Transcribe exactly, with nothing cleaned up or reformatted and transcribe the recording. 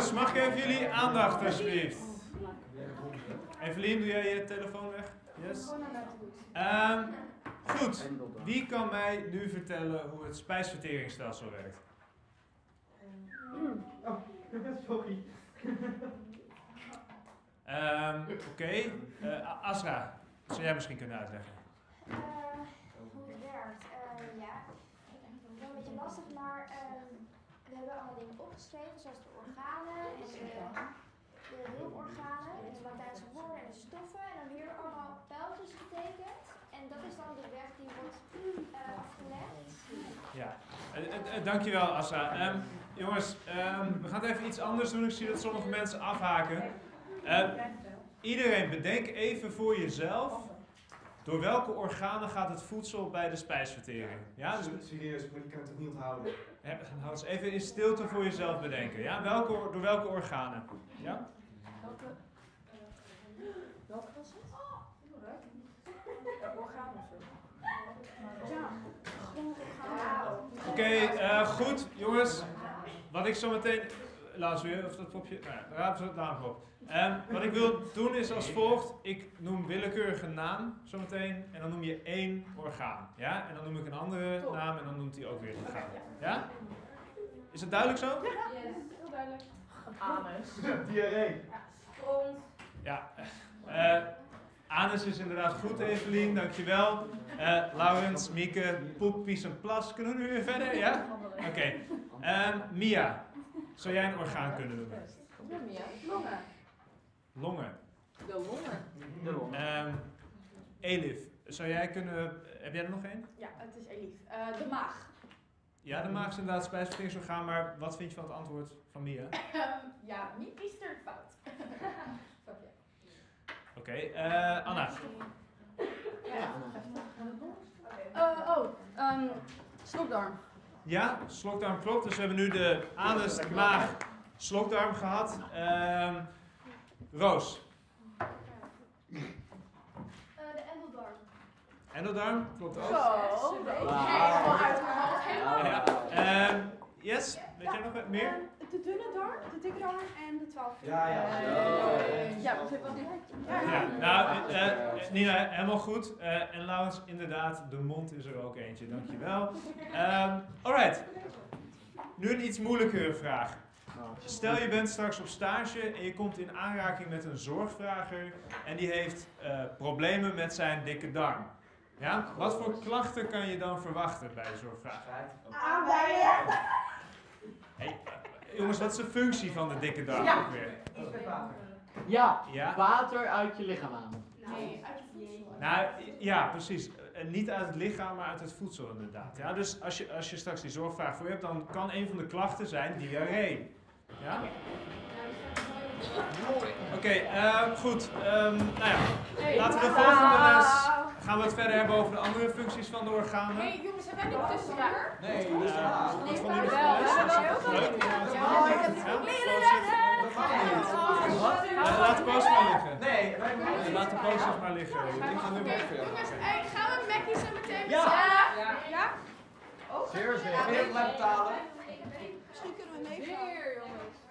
Jongens, mag ik even jullie aandacht alsjeblieft? Evelien, doe jij je telefoon weg? Yes. Um, goed, wie kan mij nu vertellen hoe het spijsverteringsstelsel werkt? Oh, sorry. Um, Oké, okay. uh, Asra, zou jij misschien kunnen uitleggen? Uh, hoe het werkt? Uh, ja, wel een beetje lastig, maar uh, we hebben allemaal dingen opgeschreven, zoals de organen en de, de hulporganen, en de Latijnse woorden en de stoffen. En dan hier allemaal pijltjes getekend. En dat is dan de weg die wordt uh, afgelegd. Ja, uh, uh, uh, dankjewel Asra. Um, jongens, um, we gaan het even iets anders doen. Ik zie dat sommige mensen afhaken. Uh, iedereen bedenk even voor jezelf, door welke organen gaat het voedsel bij de spijsvertering? Ja, dus, serieus, maar ik kan het ook niet onthouden. Ja, hou eens even in stilte voor jezelf bedenken. Ja? Welke, door welke organen? Ja? Welke, uh, welke was het? Uh, orgaan of zo. Ja, Wauw. Oké, okay, uh, goed jongens. Wat ik zo meteen... Laat weer, of dat popje... Nou ja, raad het naam op. Um, wat ik wil doen is als volgt. Ik noem willekeurige naam zometeen. En dan noem je één orgaan. Ja? En dan noem ik een andere Top. naam en dan noemt hij ook weer een orgaan. Ja? Is het duidelijk zo? Ja, yes. Heel duidelijk. Anus. Diarree. Ja. Grond. Ja. Uh, anus is inderdaad goed, Evelien. Dankjewel. Uh, Laurens, Mieke, poep, pies en plas. Kunnen we nu weer verder? Ja? Oké. Okay. Um, Mia. Zou jij een orgaan kunnen noemen? Ja, Mia. Longen. Longen. De longen. De longen. Um, Elif, zou jij kunnen... Heb jij er nog één? Ja, het is Elif. Uh, de maag. Ja, de maag is inderdaad het spijsverteringsorgaan, maar wat vind je van het antwoord van Mia? Um, ja, niet Easter fout. Oké, okay, uh, Anna. Ja. Uh, oh, um, slokdarm. Ja, slokdarm klopt. Dus we hebben nu de anus, de maag, slokdarm gehad. Um, Roos. Uh, de endeldarm. Endeldarm, klopt ook. Zo, helemaal uit mijn hoofd. Helemaal. Ja. Um, yes, weet jij nog meer? Uh, de dunne darm, de dikke darm en de twaalf. Ja, ja. Uh, ja, dat zit wel direct. Ja, ja. Nou, uh, Nina, helemaal goed. Uh, en Laurens, inderdaad, de mond is er ook eentje. Dankjewel. Um, alright. Nu een iets moeilijkere vraag. Stel je bent straks op stage en je komt in aanraking met een zorgvrager en die heeft uh, problemen met zijn dikke darm. Ja? Wat voor klachten kan je dan verwachten bij de zorgvrager? Aanbijen! Hey, jongens, wat is de functie van de dikke darm Ja. ook weer? Ja, Ja? water uit je lichaam halen. Nee, uit je voedsel. Nou, ja, precies. En niet uit het lichaam, maar uit het voedsel inderdaad. Ja, dus als je, als je straks die zorgvraag voor je hebt, dan kan een van de klachten zijn diarree. Ja? Oké, okay, uh, goed. Um, nou ja, laten we de volgende les... Gaan we het verder hebben over de andere functies van de organen? Hé hey, jongens, hebben wij niet tussenjaar? Nee, dat is waar. Wat vonden jullie Wel, van de we hebben les? wel Leuk? Ja, ik heb het ook leren redden. Uh, laat de posters maar liggen. Nee, wij Uh, laat de posters maar liggen. Ik ga nu Oké, wegveren. jongens, hey, gaan we Mackie zo meteen Ja. bestellen? Ja? Ja? Zeer zeker. Wil je het mij betalen? Misschien kunnen we meegaan. Weer, jongens.